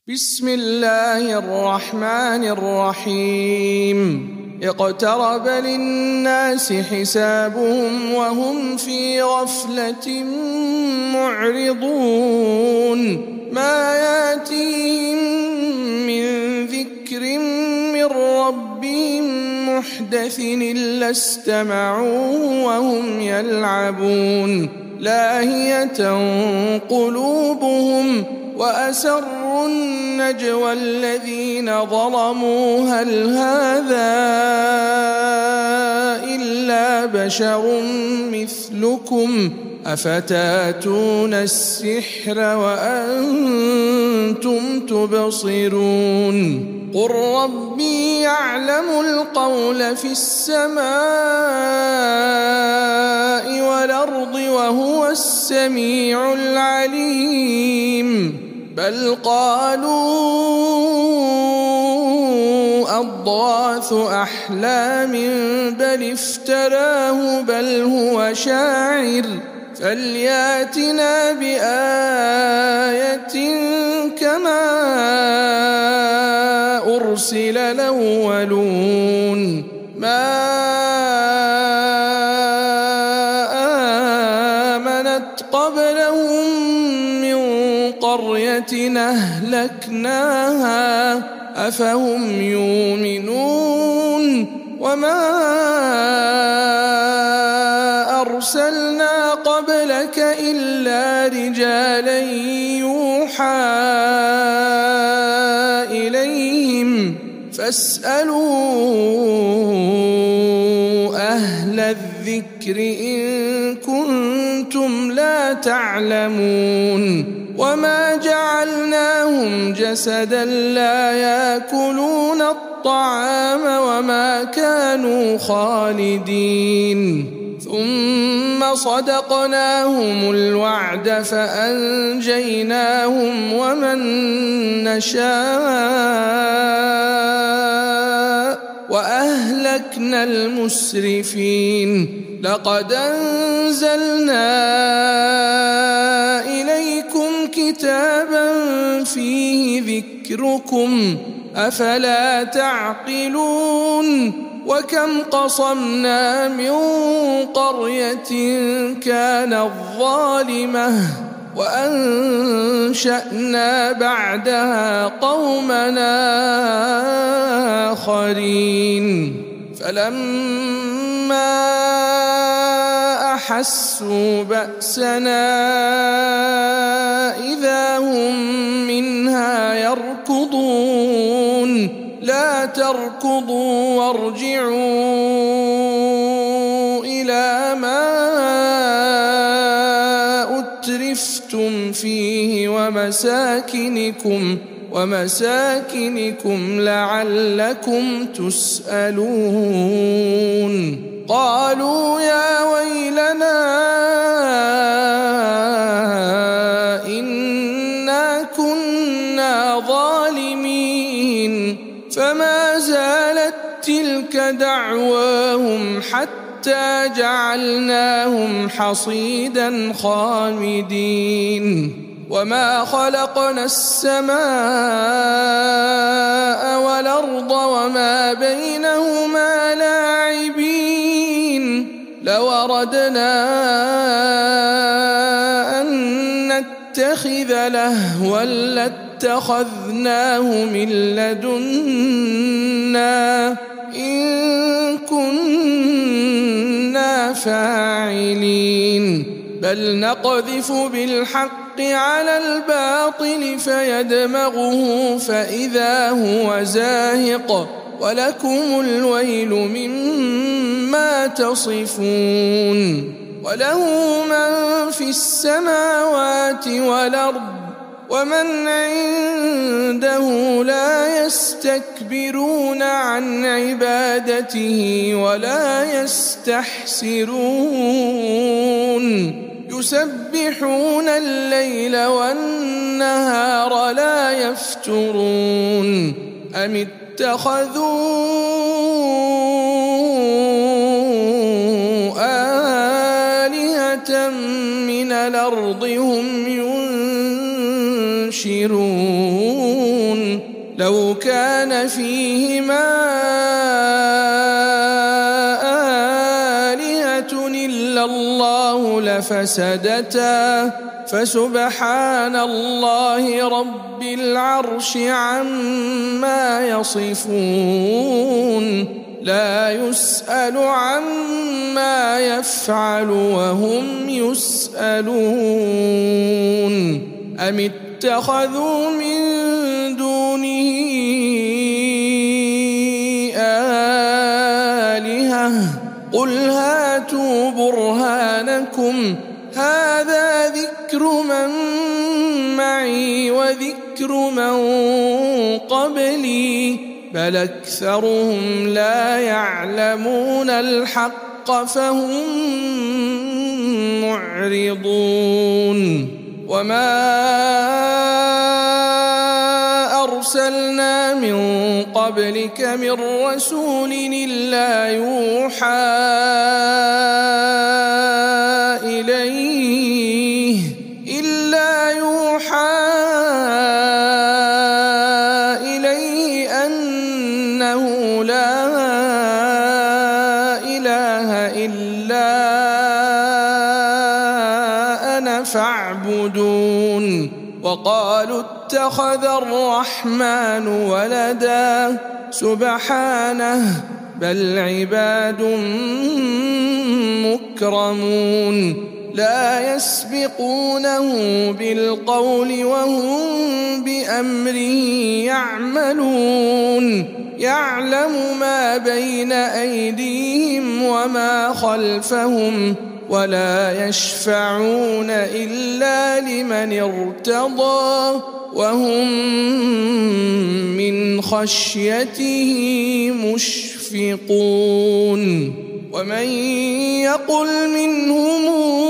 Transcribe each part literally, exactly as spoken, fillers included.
بسم الله الرحمن الرحيم اقترب للناس حسابهم وهم في غفلة معرضون ما ياتيهم من ذكر من ربهم محدث إلا استمعوه وهم يلعبون لاهية قلوبهم وأسروا النجوى الذين ظلموا هل هذا إلا بشر مثلكم أفتاتون السحر وأنتم تبصرون قل ربي يعلم القول في السماء والأرض وهو السميع العليم بل قالوا أضغاث أحلام بل افتراه بل هو شاعر فلياتنا بآية كما أرسل الأولون ما آمنت قبلهم من قرية أهلكناها أفهم يؤمنون وما أرسلنا قبلك إلا رجالا يوحى إليهم فاسألوا أهل الذكر إن كنتم لا تعلمون وما جعلناهم جسدا لا يأكلون الطعام وما كانوا خالدين ثم صدقناهم الوعد فأنجيناهم ومن نشاء وأهلكنا المسرفين لقد أنزلنا إليكم كتابا فيه ذكركم أفلا تعقلون وكم قصمنا من قرية كانت ظالمة وأنشأنا بعدها قومنا آخرين فلما أحسوا بأسنا إذا هم منها يركضون لا تركضوا وارجعوا إلى ما أترفتم فيه ومساكنكم ومساكنكم لعلكم تسألون قالوا يا ويلنا إنا كنا ظالمين فما زالت تلك دعواهم حتى جعلناهم حصيدا خامدين وما خلقنا السماء والأرض وما بينهما لاعبين لو أردنا أن نتخذ لهوا لاتخذناه من لدنا إن كنا فاعلين بل نقذف بالحق على الباطل فيدمغه فإذا هو زاهق ولكم الويل مما تصفون وله من في السماوات والأرض ومن عنده لا يستكبرون عن عبادته ولا يستحسرون يسبحون الليل والنهار لا يفترون أم اتخذوا آلهة من الأرض هم ينشرون لو كان فيهما آلهة إلا الله لفسدتا فسبحان الله رب العرش عما يصفون لا يسأل عما يفعل وهم يسألون أم اتخذوا من دونه آلهة قل هاتوا برهانكم هذا ذكر من معي وذكر من قبلي بل أكثرهم لا يعلمون الحق فهم معرضون وما أرسلنا من قبلك من رسول إلا يوحى إليه إلا يوحى إليه أنه لا إله إلا أنا فاعبدون وقالوا اتخذ الرحمن ولدا سبحانه بل عباد مكرمون لا يسبقونه بالقول وهم بأمره يعملون يعلم ما بين أيديهم وما خلفهم ولا يشفعون إلا لمن ارتضى وهم من خشيته مشفقون ومن يقل منهم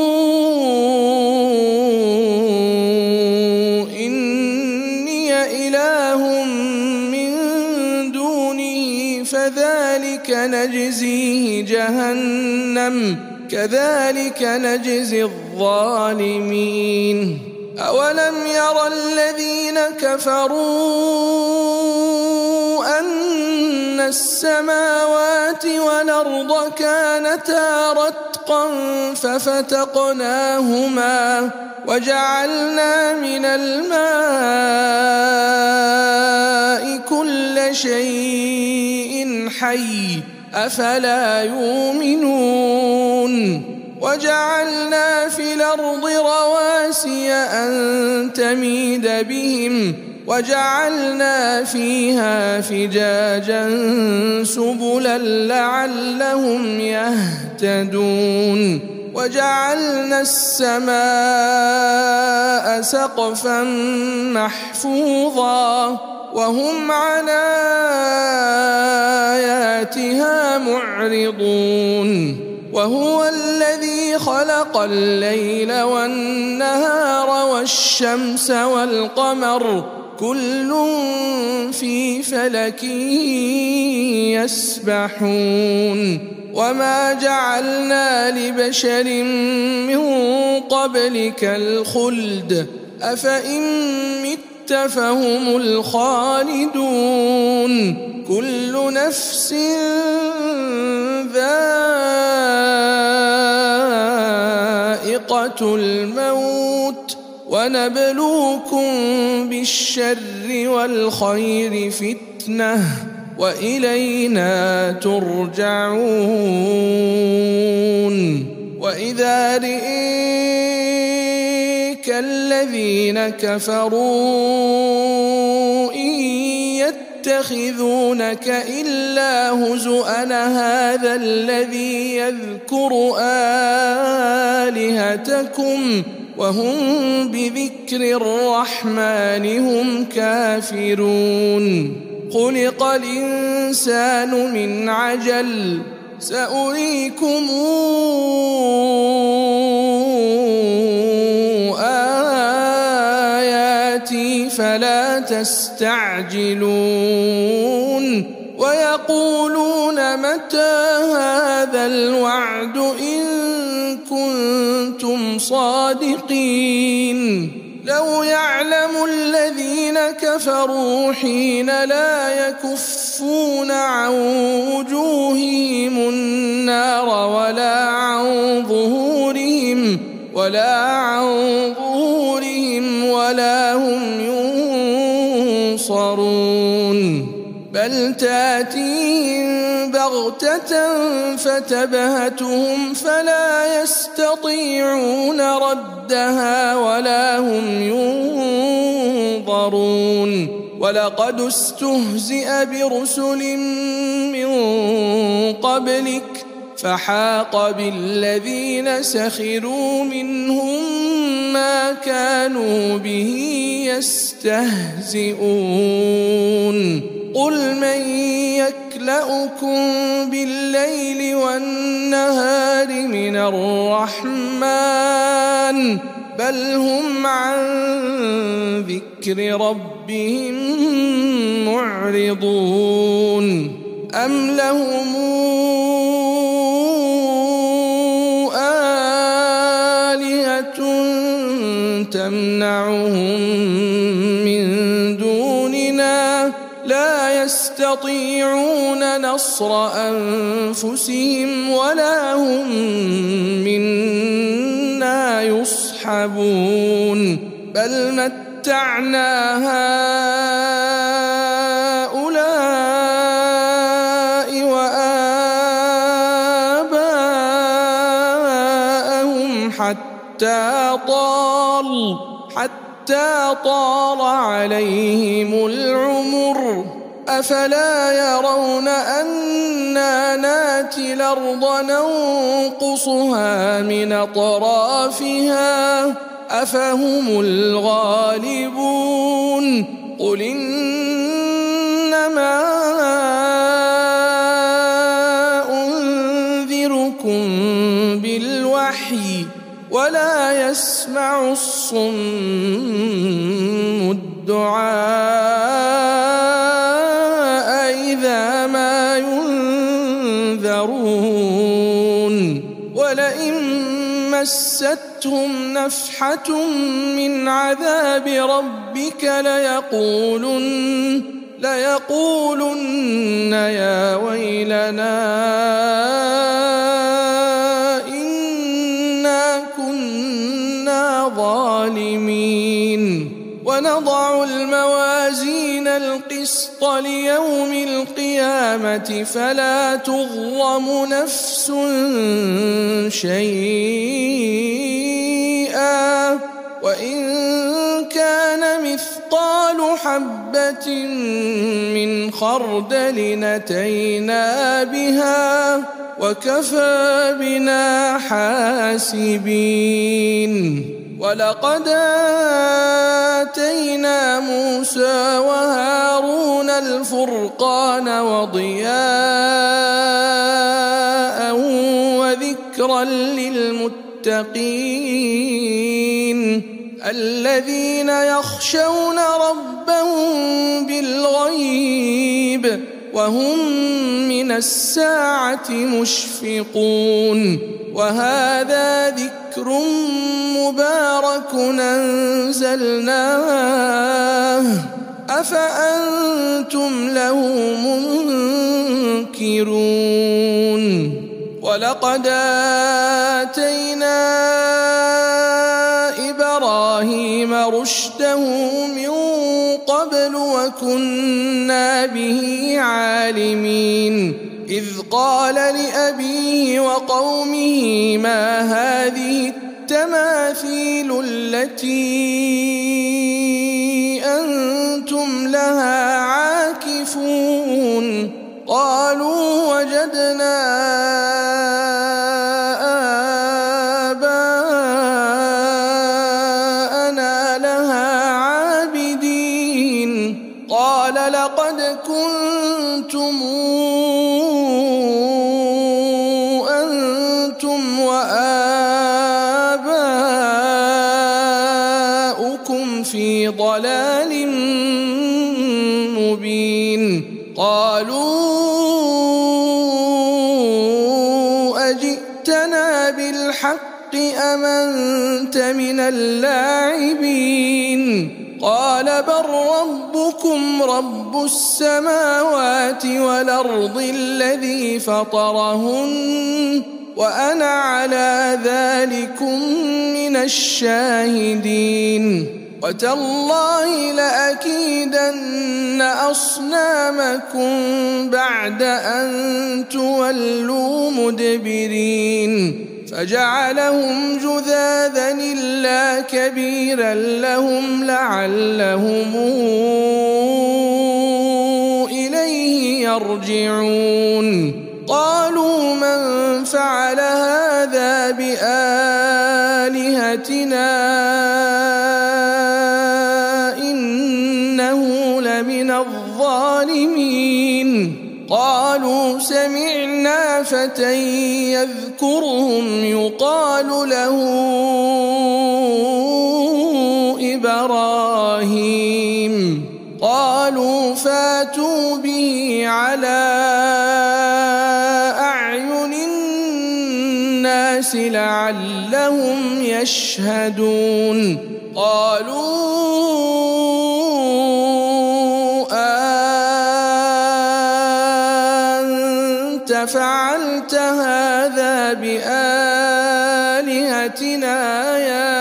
إني إله من دونه فذلك نجزيه جهنم كذلك نجزي الظالمين أولم ير الذين كفروا أن السماوات والأرض كانتا رتقا ففتقناهما وجعلنا من الماء كل شيء حي أفلا يؤمنون وجعلنا في الأرض رواسي أن تميد بهم وجعلنا فيها فجاجا سبلا لعلهم يهتدون وجعلنا السماء سقفا محفوظا وهم عن آياتها معرضون وهو الذي خلق الليل والنهار والشمس والقمر كل في فلك يسبحون وما جعلنا لبشر من قبلك الخلد أفإن مت فهم الخالدون كل نفس ذائقة الموت ونبلوكم بالشر والخير فتنة وإلينا ترجعون وإذا رئيك الذين كفروا إن يتخذونك إلا هزؤا هذا الذي يذكر آلهتكم وهم بذكر الرحمن هم كافرون خلق الإنسان من عجل سأريكم آياتي فلا تستعجلون ويقولون متى هذا الوعد إن كنتم صادقين لو يعلم الذين كفروا حين لا يكفون عن وجوههم النار ولا عن ظهورهم ولا عن ظهورهم ولا هم ينصرون بل تاتيهم بغتة فتبهتهم فلا يستطيعون ردها ولا هم ينظرون ولقد استهزئ برسل من قبلك فحاق بالذين سخروا منهم ما كانوا به يستهزئون قل من يكلؤكم بالليل والنهار من الرحمن بل هم عن ذكر ربهم معرضون أم لهم آلهة تمنعهم من دوننا لا يستطيعون نصر أنفسهم ولا هم منا يصحبون بل متعنا هؤلاء وآباءهم حتى طال حتى طال عليهم العمر أفلا يرون أنا ناتي الأرض ننقصها من أطرافها أفهم الغالبون قل إنما أنذركم بالوحي ولا يسمع الصم الدعاء إذا ما ينذرون ولئن مستهم نفحة من عذاب ربك ليقولن ليقولن يا ويلنا إنا كنا ظالمين ونضع الموازين القسط ليوم القيامة فلا تظلم نفس شيئا وإن كان مثقال حبة من خردل أتينا بها وكفى بنا حاسبين ولقد آتينا موسى وهارون الفرقان وضياء وذكرا للمتقين الذين يخشون ربهم بالغيب وهم من الساعة مشفقون وهذا ذكر مبارك أنزلناه أفأنتم له منكرون ولقد آتينا إبراهيم رشده من قبل وكنا به عالمين إذ قال لأبيه وقومه ما هذه التماثيل التي أنتم لها عاكفون قالوا وجدنا آباءنا لها عابدين قال لقد كنتم أنتم وآباؤكم في ضلال مبين قالوا أجئتنا بالحق أم آمنت من اللاعبين قال بل ربكم رب السماوات والأرض الذي فطرهن وأنا على ذلكم من الشاهدين وتالله لأكيدن أصنامكم بعد أن تولوا مدبرين فجعلهم جذاذا إلا كبيرا لهم لعلهم إليه يرجعون قالوا من فعل هذا بآلهتنا إنه لمن الظالمين قالوا سمعنا فتى يذكرهم يقال له إبراهيم قالوا فاتوا به على أعين الناس لعلهم يشهدون قالوا فعلت هذا بآلهتنا يا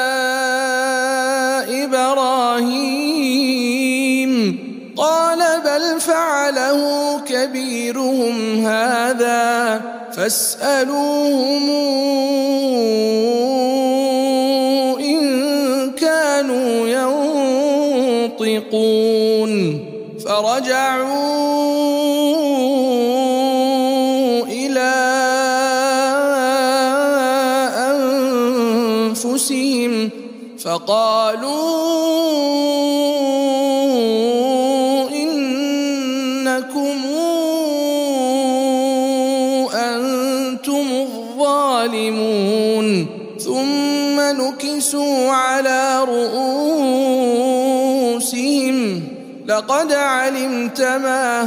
إبراهيم قال بل فعله كبيرهم هذا فاسألوهم إن كانوا ينطقون فرجعوا فقالوا إنكم أنتم الظالمون ثم نكسوا على رؤوسهم لقد علمت ما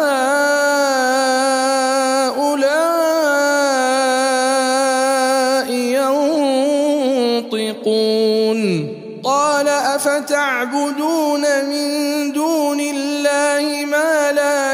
هؤلاء ينطقون قال أفتعبدون من دون الله ما لا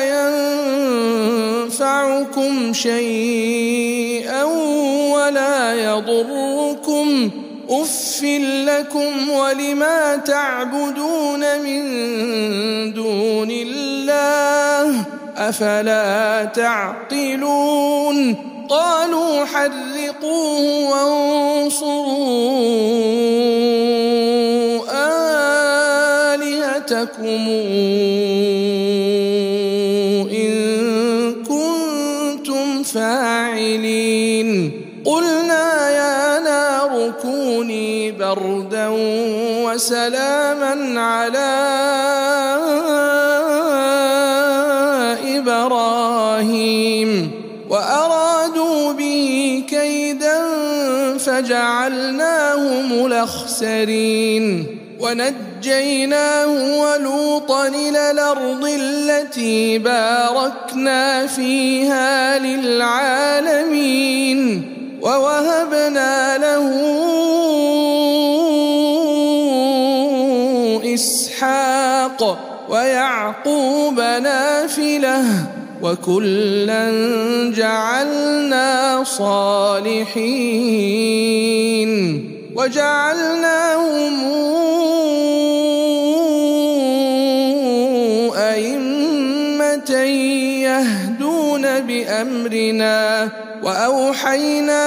ينفعكم شيئا ولا يضركم أف لكم ولما تعبدون من دون الله أفلا تعقلون قالوا حرقوه وانصروا آلهتكم إن كنتم فاعلين قلنا يا نار كوني بردا وسلاما على إبراهيم وأرادوا به كيدا فجعلناهم الأخسرين ونجيناه ولوطا إلى الأرض التي باركنا فيها للعالمين ووهبنا له إسحاق ويعقوب نافلة وكلا جعلنا صالحين وجعلناهم أئمة يهدون بأمرنا وأوحينا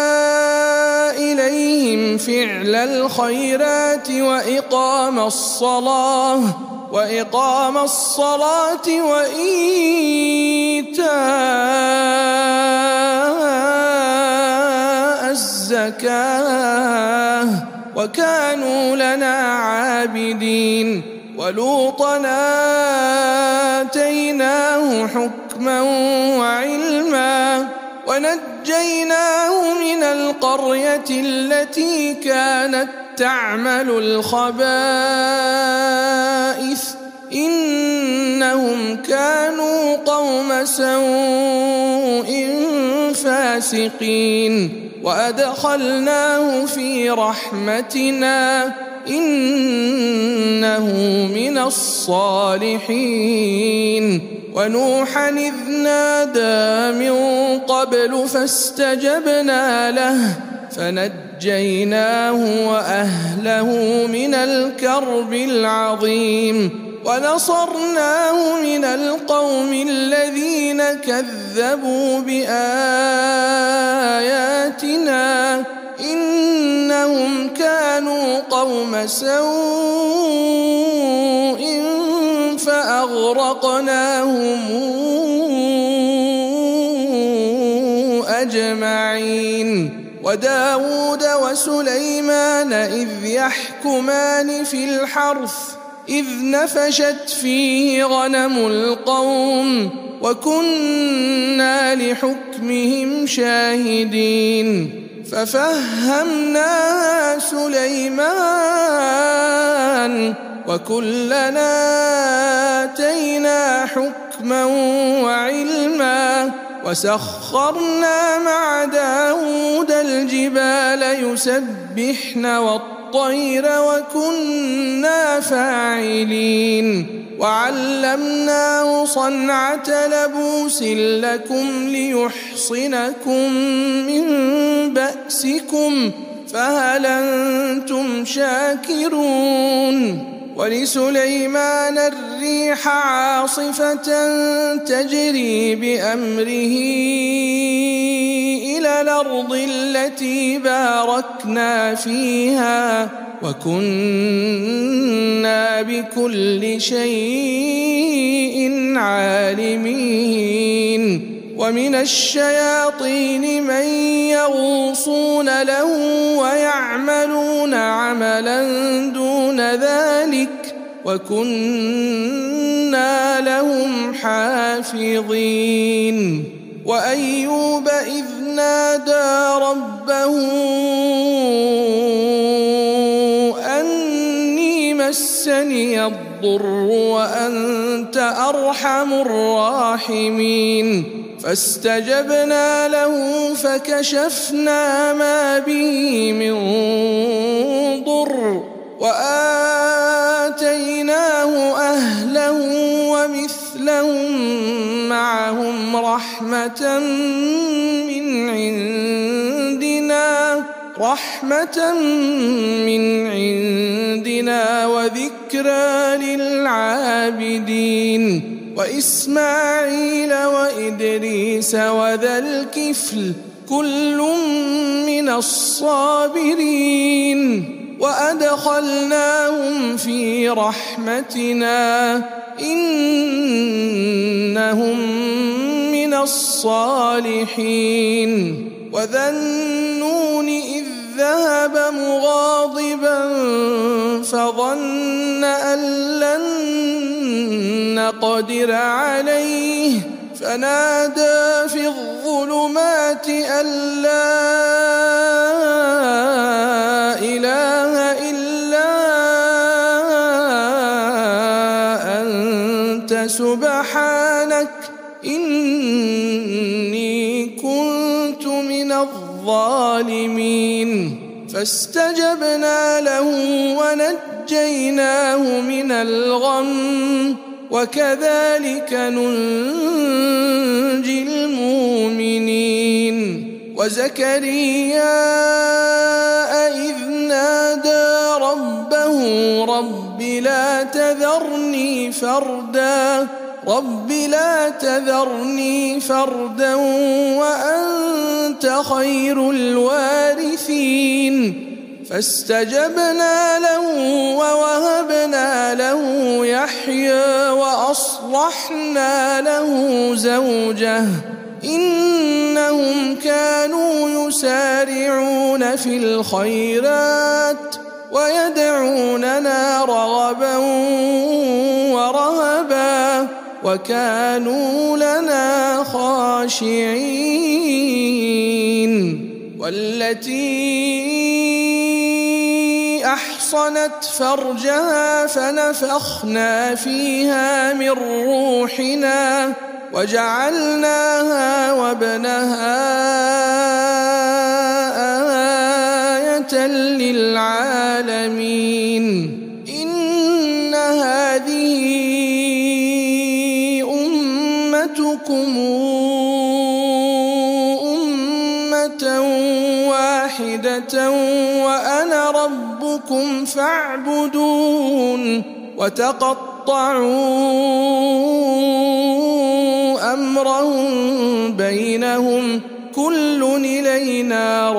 إليهم فعل الخيرات وإقام الصلاة وإقام الصلاة وإيتاء الزكاة وكانوا لنا عابدين ولوطا آتيناه حكما وعلما ونجيناه من القرية التي كانت تعمل الخبائث إنهم كانوا قوم سوء فاسقين وأدخلناه في رحمتنا إنه من الصالحين. ونوحا إذ نادى من قبل فاستجبنا له فنجيناه وأهله من الكرب العظيم ونصرناه من القوم الذين كذبوا بآياتنا إنهم كانوا قوم سوء فأغرقناهم أجمعين. وداود وسليمان إذ يحكمان في الحرث إذ نفشت فيه غنم القوم وكنا لحكمهم شاهدين ففهمناها سليمان وكلنا آتينا حكما وعلما وسخرنا مع داود الجبال يسبحن والطير وكنا فاعلين وعلمناه صنعة لبوس لكم ليحصنكم من بأسكم فهل أنتم شاكرون. ولسليمان الريح عاصفة تجري بأمره إلى الأرض التي باركنا فيها وكنا بكل شيء عالمين. ومن الشياطين من يغوصون له ويعملون عملا دون ذلك وكنا لهم حافظين. وأيوب إذ نادى ربه أني مسني الضر وأنت أرحم الراحمين فاستجبنا له فكشفنا ما به من ضر وآتيناه أهله ومثلهم معهم رحمة من عندنا رحمة من عندنا وذكرى للعابدين. وإسماعيل وإدريس وذا الكفل كل من الصابرين وأدخلناهم في رحمتنا إنهم من الصالحين. وذا النون إذ ذهب مغاضبا فظن أن لن نقدر عليه فنادى في الظلمات أن لا إله إلا أنت سبحانك إني كنت من الظالمين. فاستجبنا له ونجيناه من الغم وكذلك ننجي المؤمنين. وزكريا إذ نادى ربه رب لا تذرني فردا رب لا تذرني فردا وأنت خير الوارثين فاستجبنا له ووهبنا له يحيى وأصلحنا له زوجه إنهم كانوا يسارعون في الخيرات ويدعوننا رغبا ورهبا وكانوا لنا خاشعين. والتي أحصنت فرجها فنفخنا فيها من روحنا وجعلناها وابنها للعالمين إن هذه أمتكم أمة واحدة وأنا ربكم فاعبدون وتقطعوا أمرهم بينهم كل إلينا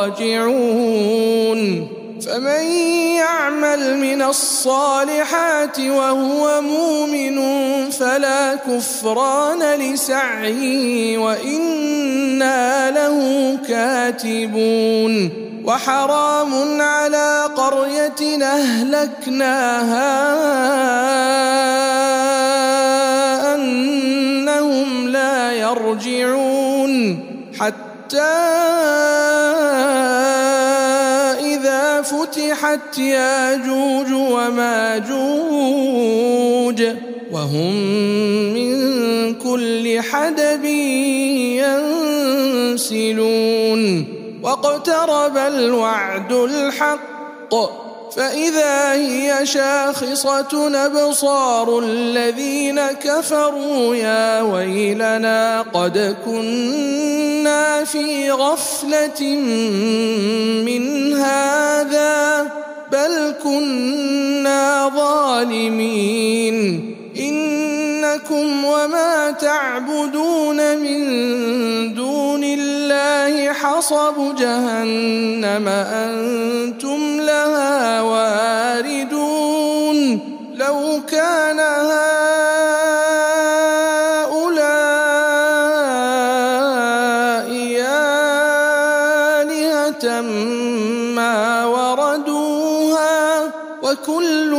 راجعون فمن يعمل من الصالحات وهو مؤمن فلا كفران لسعيه وإنا له كاتبون وحرام على قرية أهلكناها أنهم لا يرجعون حتى إذا فتحت ياجوج وماجوج وهم من كل حدب ينسلون واقترب الوعد الحق فإذا هي شاخصة أبصار الذين كفروا يا ويلنا قد كنا في غفلة من هذا بل كنا ظالمين إنكم وما تعبدون من دون الله حصب جهنم أنتم لها واردون لو كان هؤلاء آلهة ما وردوها وكل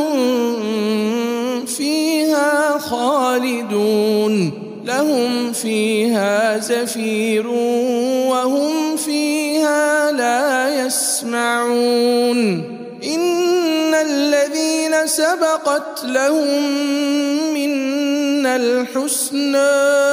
فيها خالدون لهم فيها زفير وهم فيها لا يسمعون إن الذين سبقت لهم منا الحسنى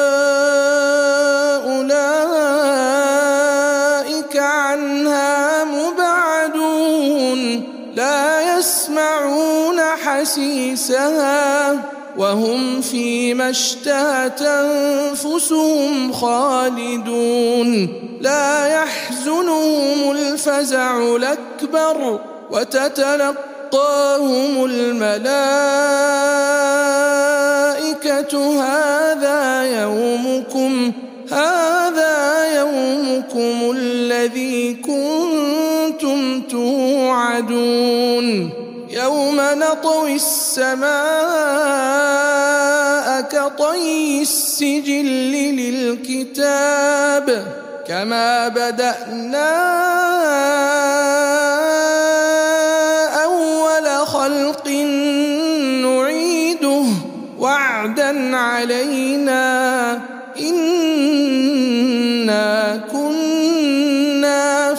أولئك عنها مبعدون لا يسمعون حسيسها وهم فيما اشتهت أنفسهم خالدون لا يحزنهم الفزع الأكبر وتتلقاهم الملائكة هذا يومكم هذا يومكم الذي كنتم توعدون يوم نطوي السماء كطي السجل للكتاب كما بدأنا أول خلق نعيده وعدا علينا إنا كنا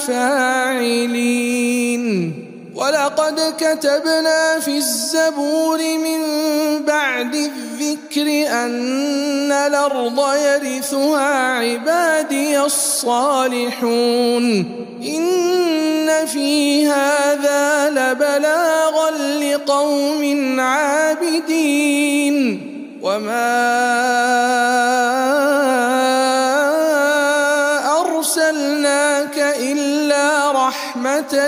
فاعلين ولقد كتبنا في الزبور من بعد الذكر أن الأرض يرثها عبادي الصالحون إن في هذا لبلاغا لقوم عابدين وما أرسلناك إلا رحمة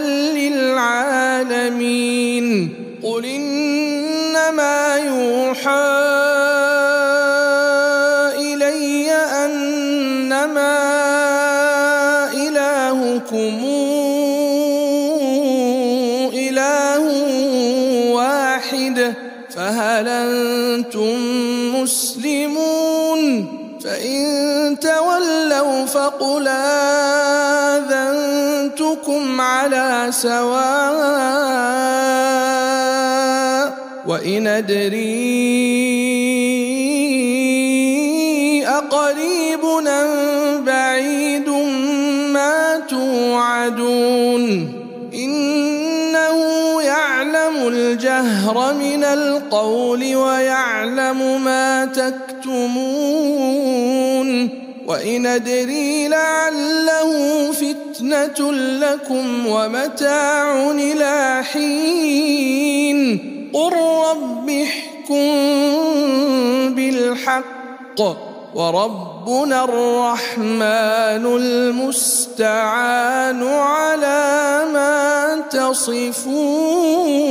للعالمين قل إنما يوحى إلي أنما إلهكم إله واحد فهل أنتم مسلمون فإن تولوا فقل آذنتكم على سواء وإن أدري أقريب أم بعيد ما توعدون إنه يعلم الجهر من القول ويعلم ما تكتمون وإن أدري لعله فتنة لكم ومتاع إلى حين قل رب احكم بالحق وربنا الرحمن المستعان على ما تصفون.